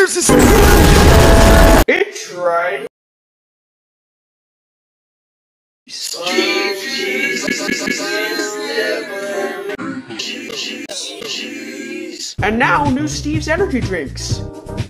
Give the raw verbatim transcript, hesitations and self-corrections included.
There's this. It's right. And now, new Steve's energy drinks.